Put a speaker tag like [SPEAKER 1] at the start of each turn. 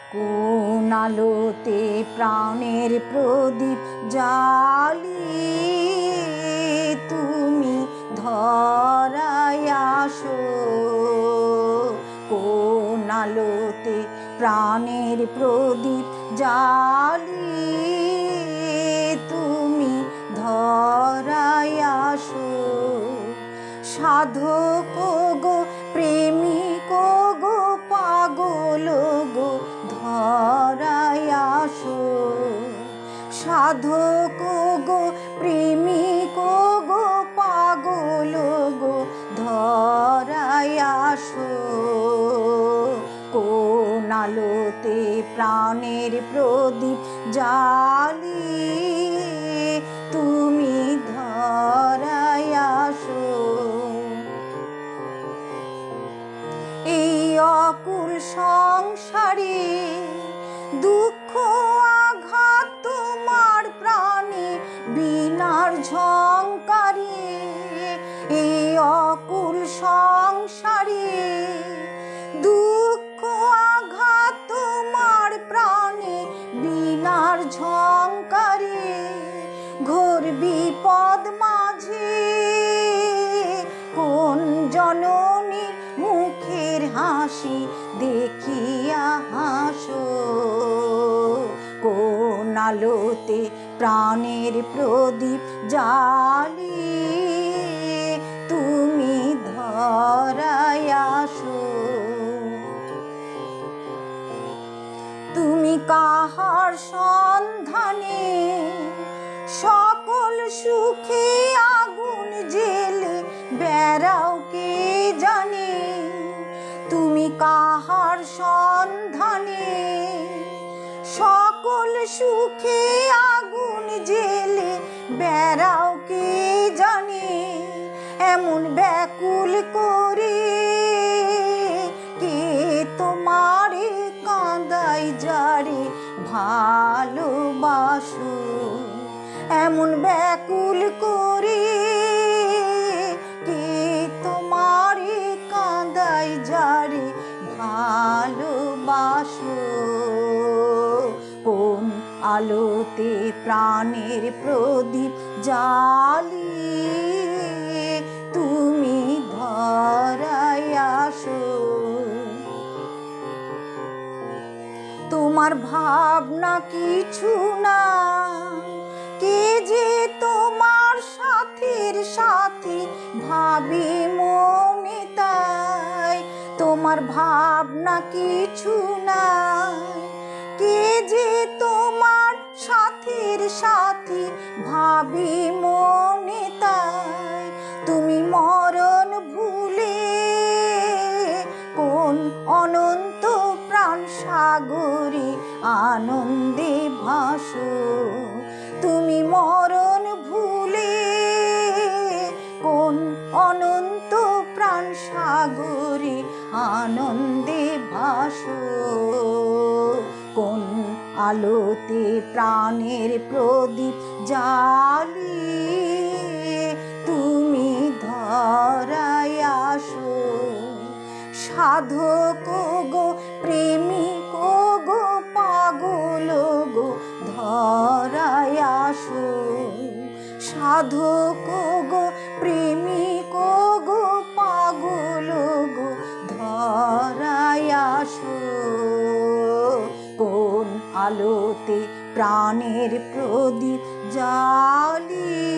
[SPEAKER 1] কোন আলোতে প্রাণের প্রদীপ জ্বালিয়ে তুমি ধরায় আসো। কোন আলোতে প্রাণের প্রদীপ জ্বালিয়ে তুমি ধরায় আসো। সাধক গো, প্রেমিক গো, পাগল গো, ধরায় আসো। সাধক গো, প্রেমিক গো, পাগল গো, ধরায় আসো। কোন আলোতে প্রাণের প্রদীপ জ্বালিয়ে তুমি ধরায় আসো। এই অকুল সংসারে দুঃখ আঘাত তোমার প্রাণে বীণার ঝংকারে। এই অকুল সংসারে দুঃখ আঘাত তোমার প্রাণে বীণার ঝংকারে। ঘোর বিপদ মাঝে কোন জননীর মুখের হাসি দেখিয়া হাসো। কোন আলোতে প্রাণের প্রদীপ জ্বালিয়ে তুমি ধরায় আসো। তুমি কাহার সন্ধানে সকল সুখে আগুন জেলে বেড়াও কে জানে। তুমি কাহার সন্ধানে সকল সুখে আগুন জেলে বেড়াও কে জানে। এমন ব্যাকুল করে কে তোমারে কাঁদাই যারে ভালোবাসো। এমন ব্যাকুল করে কে তোমারে কাঁদাই যারে ভালোবাসো। কোন আলোতে প্রাণের প্রদীপ জ্বালিয়ে তুমি ধরায় আসো। তোমার ভাবনা কিছু না, কে যে তোমার সাথীর সাথী ভাবি মনে তাই। তোমার ভাবনা কিছু না, কে যে তোমার সাথীর সাথী ভাবি মনে তাই। তুমি মরণ ভুলে কোন অনন্ত প্রাণ সাগরে আনন্দে ভাসো। তুমি মরণ ভুলে কোন অনন্ত প্রাণ সাগরে আনন্দে ভাসো। কোন আলোতে প্রাণের প্রদীপ জ্বালিয়ে তুমি ধরায় আসো। সাধক গো, প্রেমিক গো, পাগল গো, ধরায় আসো। সাধক গো, প্রেমিক গো, পাগল গো, ধরায় আসো। কোন আলোতে প্রাণের প্রদীপ জ্বালিয়ে